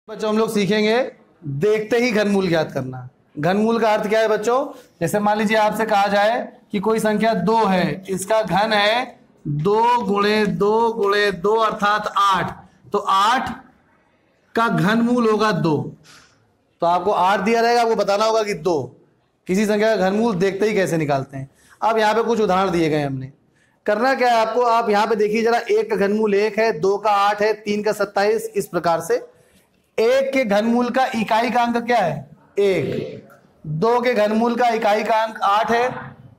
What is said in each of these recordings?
बच्चों हम लोग सीखेंगे देखते ही घनमूल ज्ञात करना। घनमूल का अर्थ क्या है बच्चों? जैसे मान लीजिए आपसे कहा जाए कि कोई संख्या 2 है, इसका घन है 2 गुणे 2 गुणे 2 अर्थात 8, तो 8 का घनमूल होगा 2। तो आपको 8 दिया रहेगा, आपको बताना होगा कि 2। किसी संख्या का घनमूल देखते ही कैसे निकालते हैं। अब यहाँ पे कुछ उदाहरण दिए गए हमने। करना क्या है आपको, आप यहाँ पे देखिए जरा, 1 का घनमूल 1 है, 2 का 8 है, 3 का 27, इस प्रकार से 1 के घनमूल का इकाई का अंक क्या है? 1। 2 के घनमूल का इकाई का अंक 8 है।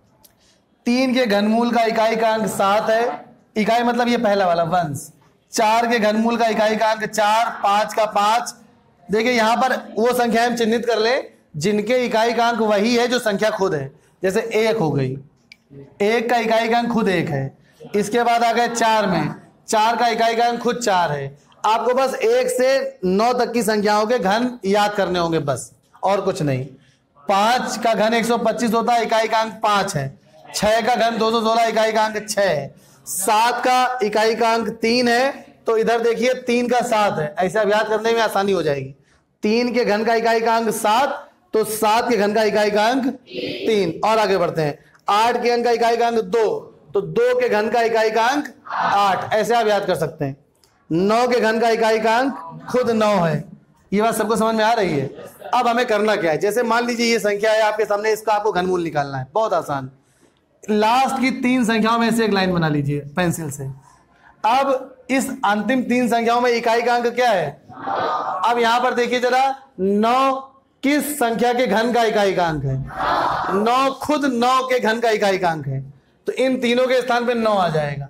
3 के घनमूल का इकाई का अंक 7 है। इकाई मतलब ये पहला वाला वंश। 4 के घनमूल का इकाई का अंक 4, 5 का 5। देखिए यहां पर वो संख्याएं हम चिन्हित कर ले जिनके इकाई का अंक वही है जो संख्या खुद है। जैसे 1 हो गई, 1 का इकाई का अंक खुद 1 है। इसके बाद आ गए 4 में, 4 का इकाई का अंक खुद 4 है। आपको बस 1 से 9 तक की संख्याओं के घन याद करने होंगे, बस और कुछ नहीं। 5 का घन 125 होता है, इकाई का अंक 5 है। 6 का घन 216, इकाई का अंक 6 है। 7 का इकाई का अंक 3 है, तो इधर देखिए 3 का 7 है। ऐसे अब याद करने में आसानी हो जाएगी। 3 के घन का इकाई का अंक 7, तो 7 के घन का इकाई का अंक 3। और आगे बढ़ते हैं। 8 के घन का इकाई का अंक 2, तो 2 के घन का इकाई का अंक 8। ऐसे आप याद कर सकते हैं। 9 के घन का इकाई का अंक खुद 9 है। ये बात सबको समझ में आ रही है? अब हमें करना क्या है, जैसे मान लीजिए ये संख्या है आपके सामने, इसका आपको घनमूल निकालना है। बहुत आसान। लास्ट की 3 संख्याओं में से एक लाइन बना लीजिए पेंसिल से। अब इस अंतिम 3 संख्याओं में इकाई का अंक क्या है? अब यहां पर देखिए जरा, 9 किस संख्या के घन का इकाई का अंक है? 9 खुद 9 के घन का इकाई का अंक है, तो इन तीनों के स्थान पे 9 आ जाएगा।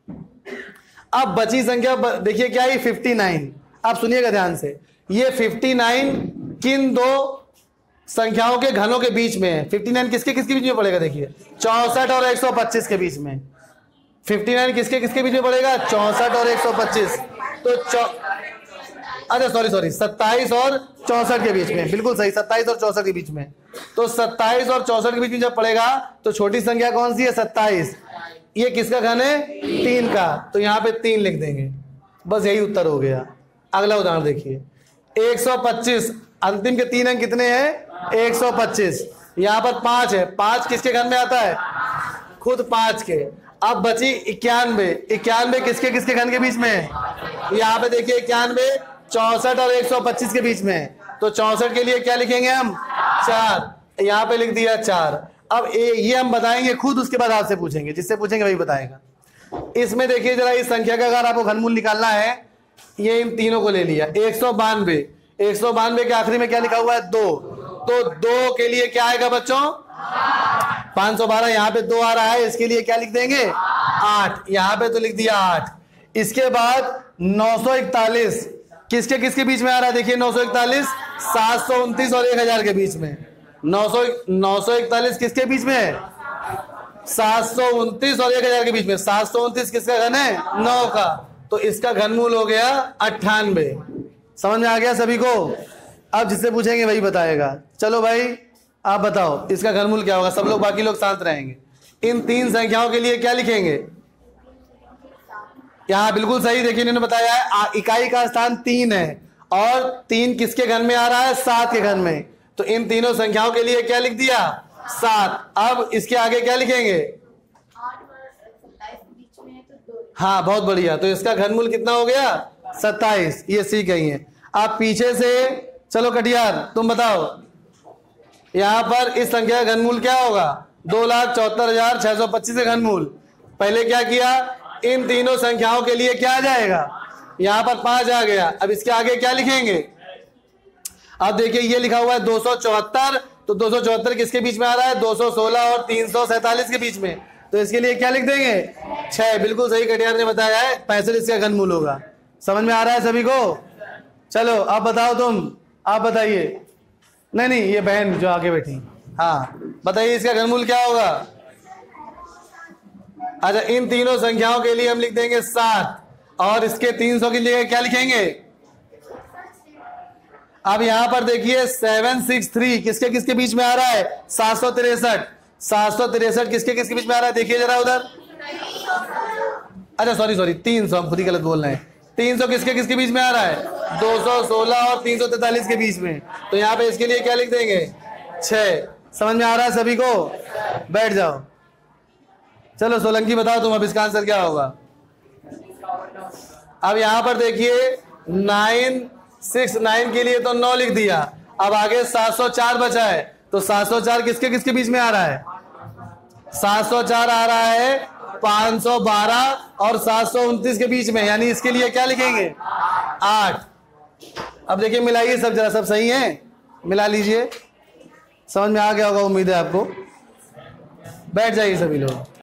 अब बची संख्या देखिए क्या है? 59। आप सुनिएगा ध्यान से, ये 59 किन 2 संख्याओं के घनों के बीच में है? 59 किसके किसके बीच में पड़ेगा? देखिए 64 और 125 के बीच में। 59 किसके किसके बीच में पड़ेगा? 64 और 125। तो अरे सॉरी 27 और 64 के बीच में, बिल्कुल सही, 27 और 64 के बीच में। तो 27 और 64 के बीच में जब पड़ेगा तो छोटी संख्या कौन सी है? 27। ये किसका घन है? 3 का, तो यहां पे 3 लिख देंगे। बस यही उत्तर हो गया। अगला उदाहरण देखिए, 125। अंतिम के 3 अंक कितने हैं? 125। यहां पर 5 है, 5 किसके घन में आता है? खुद 5 के। अब बची 91। 91 किसके किसके घन के बीच में है? यहां पे देखिए 91 64 और 125 के बीच में। तो 64 के लिए क्या लिखेंगे हम? 4। यहां पे लिख दिया 4। अब ये हम बताएंगे खुद, उसके बाद आपसे पूछेंगे, जिससे पूछेंगे वही बताएगा। इसमें देखिए जरा, इस संख्या का अगर आपको घनमूल निकालना है, ये इन तीनों को ले लिया। 192 के आखिरी में क्या लिखा हुआ है? 2। तो 2 के लिए क्या आएगा बच्चों? 512। यहां पे 2 आ रहा है, इसके लिए क्या लिख देंगे? 8। यहां पे तो लिख दिया 8। इसके बाद 941 किसके किसके बीच में आ रहा है? देखिए 941 729 और 1000 के बीच में। 941 किसके बीच में है? 729 और 1000 के बीच में। 729 किसका घन है? 9 का, तो इसका घनमूल हो गया 98। समझ में आ गया सभी को? अब जिससे पूछेंगे वही बताएगा। चलो भाई आप बताओ इसका घनमूल क्या होगा? सब लोग, बाकी लोग शांत रहेंगे। इन 3 संख्याओं के लिए क्या लिखेंगे? यहां बिल्कुल सही, देखिए इन्होंने बताया है इकाई का स्थान 3 है, और 3 किसके घन में आ रहा है? 7 के घन में। तो इन तीनों संख्याओं के लिए क्या लिख दिया? 7। अब इसके आगे क्या लिखेंगे? हाँ बहुत बढ़िया। तो इसका घनमूल कितना हो गया? 27। ये सीख गई है। आप पीछे से चलो कटियार, तुम बताओ यहां पर इस संख्या का घनमूल क्या होगा? 2,74,625 का घनमूल। पहले क्या किया? इन तीनों संख्याओं के लिए क्या आ जाएगा? यहां पर 5 आ गया। अब इसके आगे क्या लिखेंगे? अब देखिए ये लिखा हुआ है 274, तो 274 किसके बीच में आ रहा है? 216 और 347 के बीच में। तो इसके लिए क्या लिख देंगे? 6। बिल्कुल सही कटियार ने बताया है, 65 इसका घनमूल होगा। समझ में आ रहा है सभी को? चलो अब बताओ तुम, आप बताइए। नहीं ये बहन जो आगे बैठी, हाँ बताइए इसका घनमूल क्या होगा? अच्छा, इन तीनों संख्याओं के लिए हम लिख देंगे 7, और इसके 300 के लिए क्या लिखेंगे? अब यहां पर देखिए 763 किसके किसके बीच में आ रहा है? 763। 763 किसके किसके बीच में आ रहा है? देखिए जरा उधर। अच्छा सॉरी 300, हम खुद ही गलत बोल रहे हैं। 300 किसके किसके बीच में आ रहा है? 216 और 343 के बीच में, तो यहाँ पे इसके लिए क्या लिख देंगे 6। समझ में आ रहा है सभी को? बैठ जाओ। चलो सोलंकी बताओ तुम अब इसका आंसर क्या होगा। अब यहां पर देखिए 969 के लिए तो 9 लिख दिया, अब आगे 704 बचा है, तो 704 किसके किसके बीच में आ रहा है? 704 आ रहा है 512 और 729 के बीच में, यानी इसके लिए क्या लिखेंगे 8। अब देखिए मिलाइए सब जरा, सब सही है, मिला लीजिए। समझ में आ गया होगा उम्मीद है आपको। बैठ जाइए सभी लोग।